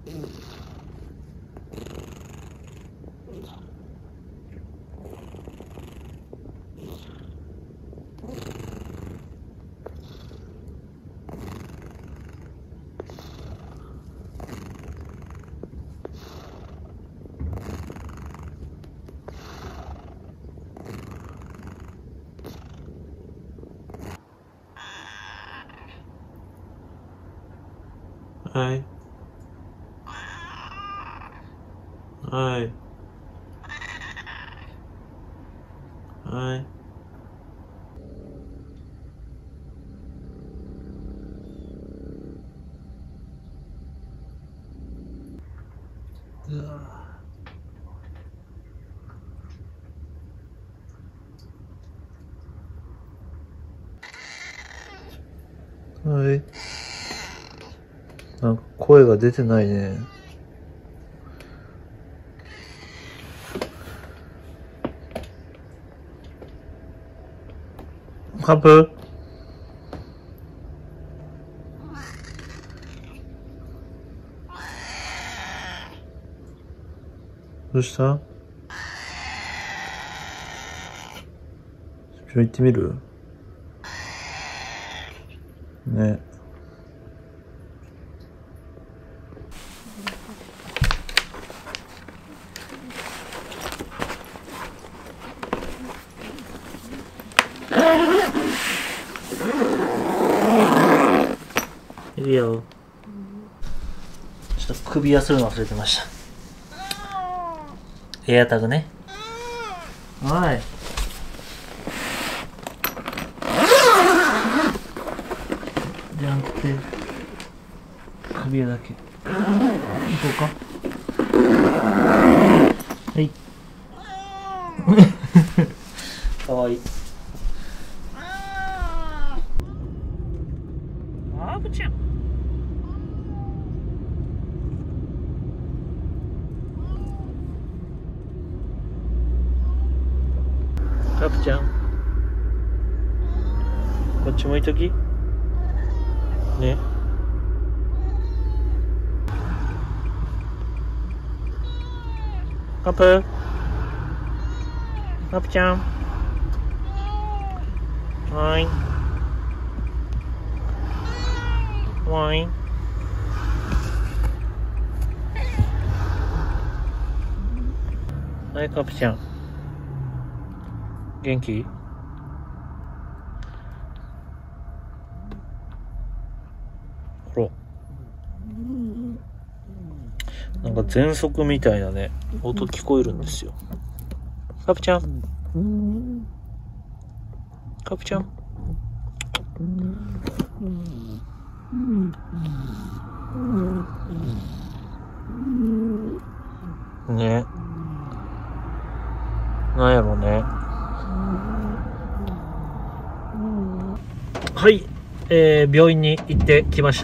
はい。はい。はい。うわ。はい。なんか声が出てないね。カップどうした？行ってみる？ね。いるよ。ちょっと首輪するの忘れてました。エアタグね。はい。じゃなくて、首輪だけ。行こうか。はい。かわいい。あぶちゃん。カプちゃん。こっち向いとき。ね。カプ。カプちゃん。はい。はい。はい、カプちゃん。元気？ほら。なんか喘息みたいなね、音聞こえるんですよ。カプちゃん。カプちゃん。ね。なんやろね。はい、病院に行ってきました。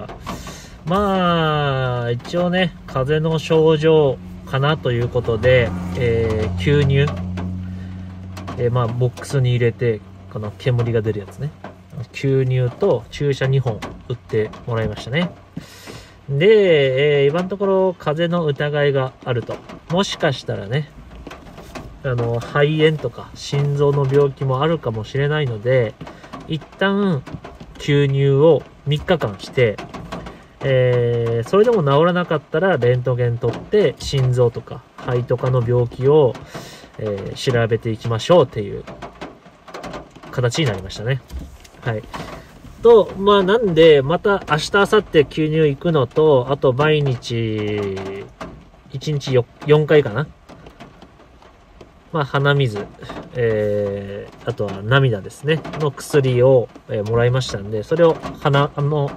まあ、一応ね、風邪の症状かなということで、吸入、まあ、ボックスに入れて、この煙が出るやつね。吸入と注射2本打ってもらいましたね。で、今のところ風邪の疑いがあると。もしかしたらね、肺炎とか心臓の病気もあるかもしれないので、一旦吸入を3日間して、それでも治らなかったらレントゲン取って心臓とか肺とかの病気を、調べていきましょうっていう形になりましたね。はい。と、まあなんで、また明日、明後日吸入行くのと、あと毎日、1日 4回かな。まあ鼻水、あとは涙ですね、の薬を、もらいましたんで、それを鼻の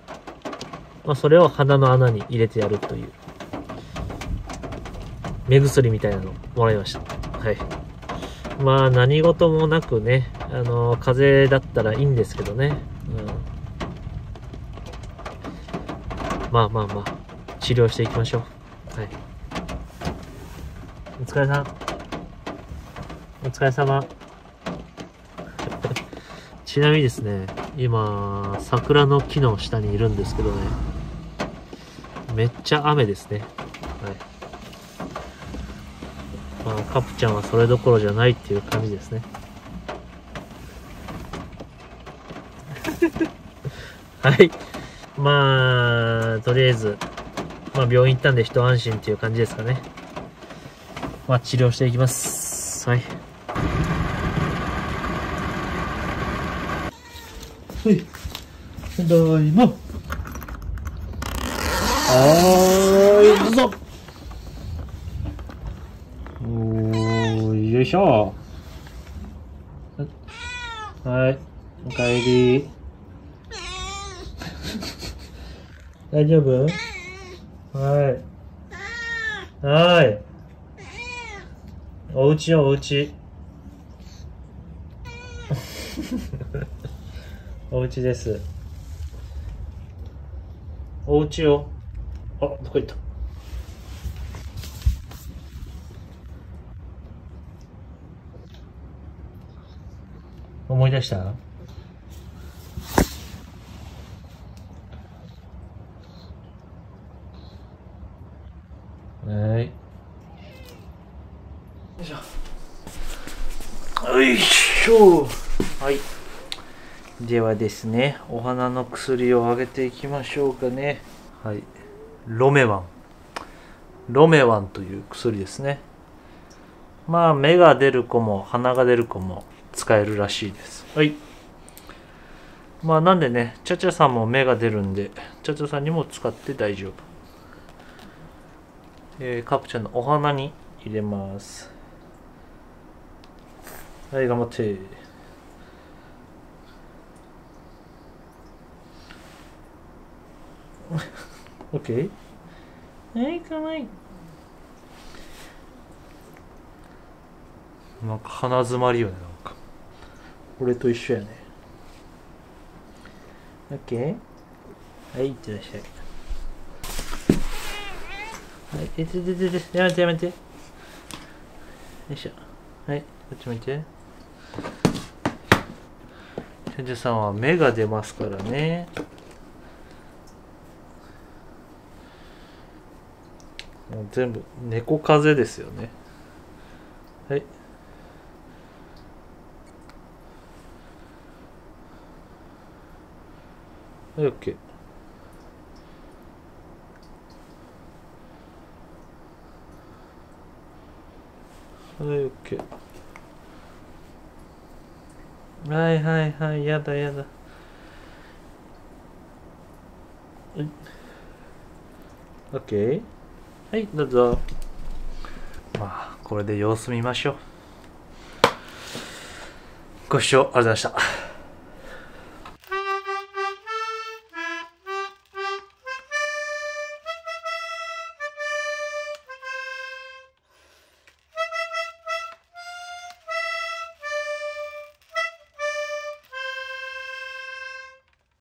穴に入れてやるという、目薬みたいなのをもらいました。はい。まあ何事もなくね、風邪だったらいいんですけどね。まあまあまあ、治療していきましょう。はい。お疲れさん。お疲れ様。ちなみにですね、今、桜の木の下にいるんですけどね、 めっちゃ雨ですね。はい。まあ、カプちゃんはそれどころじゃないっていう感じですね。はい。まあ、とりあえず、まあ、病院行ったんで一安心っていう感じですかね。まあ、治療していきます。はい。はい。ただいま。行くぞ。よいしょ。はい。おかえり。大丈夫？はい。はい。おうちよ、おうち。おうちです。おうちよ。あ、どこ行った？思い出した？はい。よいしょ。よいしょ。はい。ではですね、お花の薬をあげていきましょうかね。はい。ロメワン。ロメワンという薬ですね。まあ、芽が出る子も鼻が出る子も使えるらしいです。はい。まあ、なんでね、チャチャさんも芽が出るんで、チャチャさんにも使って大丈夫。カプちゃんのお花に入れます。はい、頑張って。OK？ はい、かわいい。なんか鼻詰まりよね、なんか。俺と一緒やね。OK？ はい、いってらっしゃい。はい、やめてやめて。よいしょ。はい、こっち向いて。チャチャさんは芽が出ますからね。もう全部猫風邪ですよね。はい。はい、OK。はい、OK。はいはいはい、やだやだ。OK。はい、どうぞ。まあ、これで様子見ましょう。ご視聴ありがとうございました。